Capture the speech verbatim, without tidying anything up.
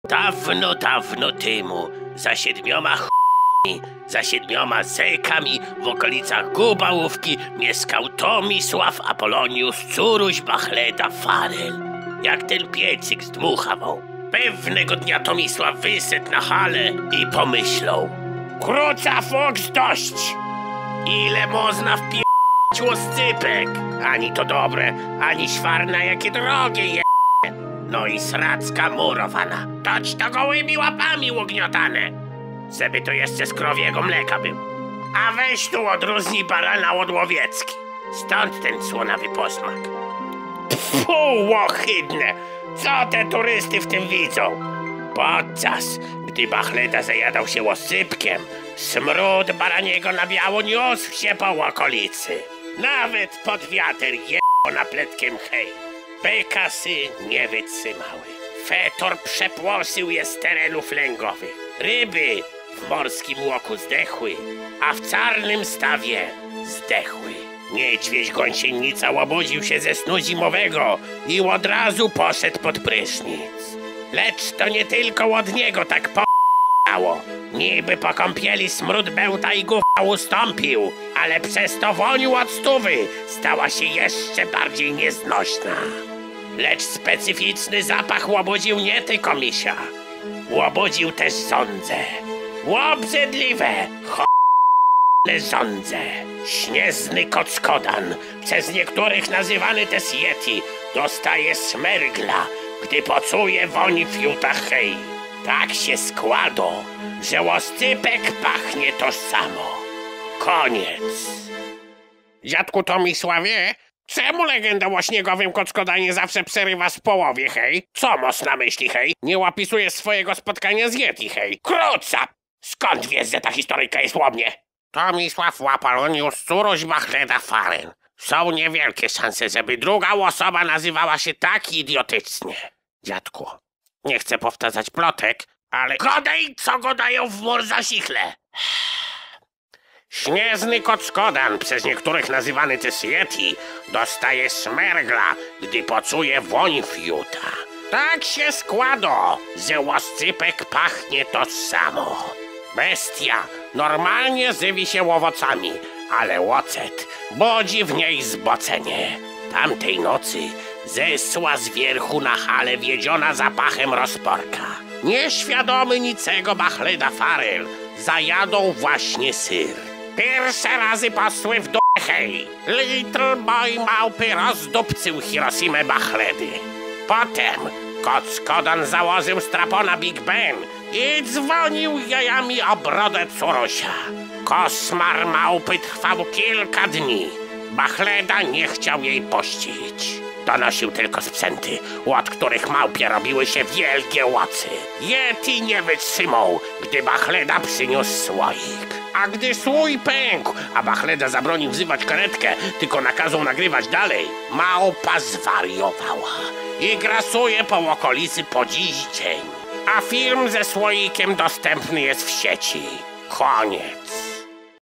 Dawno, dawno temu, za siedmioma ch***mi, za siedmioma zekami w okolicach Gubałówki mieszkał Tomisław Apolonius Curuś Bachleda Farel. Jak ten piecyk zdmuchawał. Pewnego dnia Tomisław wyszedł na halę i pomyślał: króca foks dość! Ile można wpi***ć łoscypek? Ani to dobre, ani świarna, jakie drogie je... No i sracka murowana, toć to gołymi łapami ugniotane, żeby to jeszcze z krowiego mleka był. A weź tu odróżnij barana od łowiecki. Stąd ten słonawy posmak. Pfu, ohydne! Co te turysty w tym widzą? Podczas gdy Bachleda zajadał się łosypkiem, smród baraniego na biało niósł się po okolicy. Nawet pod wiater je***o napletkiem hej. Bekasy nie wytrzymały. Fetor przepłoszył je z terenów lęgowych. Ryby w morskim łoku zdechły, a w czarnym stawie zdechły. Niedźwiedź gąsienica łobudził się ze snu zimowego i od razu poszedł pod prysznic. Lecz to nie tylko od niego tak po***ało. Niby po kąpieli smród bełta i gówna ustąpił, ale przez to woniu od stówy stała się jeszcze bardziej nieznośna. Lecz specyficzny zapach łobudził nie tylko misia. Łobudził też żądzę. Łobrzydliwe, ch***ne żądze. Śnieżny kockodan, przez niektórych nazywany też yeti, dostaje smergla, gdy poczuje woń fiuta hej. Tak się składa, że łoscypek pachnie tożsamo. Koniec. Dziadku Tomisławie, czemu legenda o śniegowym kockodanie zawsze przerywa w połowie, hej? Co masz na myśli, hej? Nie opisujesz swojego spotkania z yeti, hej? Króca! Skąd wiesz, że ta historyjka jest o mnie? Tomisław Apolonius Curuś Bachleda Farel. Są niewielkie szanse, żeby druga osoba nazywała się tak idiotycznie. Dziadku, nie chcę powtarzać plotek, ale godej, co go dają w mur za sichle. Śnieżny kockodan, przez niektórych nazywany też yeti, dostaje smergla, gdy poczuje woń fiuta. Tak się składa, że łoscypek pachnie to samo. Bestia normalnie żywi się owocami, ale łocet budzi w niej zbocenie. Tamtej nocy zesła z wierchu na halę wiedziona zapachem rozporka. Nieświadomy niczego Bachleda Farel zajadł właśnie syr. Pierwsze razy posły w d***e hej. Little boy małpy rozdupcył Hiroshimę Bachledy. Potem kockodan założył strapona Big Ben i dzwonił jajami o brodę Curusia. Koszmar małpy trwał kilka dni. Bachleda nie chciał jej pościć. Donosił tylko sprzęty, od których małpie robiły się wielkie łocy. Yeti nie wytrzymał, gdy Bachleda przyniósł słoik. A gdy słój pękł, a Bachleda zabronił wzywać karetkę, tylko nakazał nagrywać dalej, małpa zwariowała i grasuje po okolicy po dziś dzień. A film ze słoikiem dostępny jest w sieci. Koniec.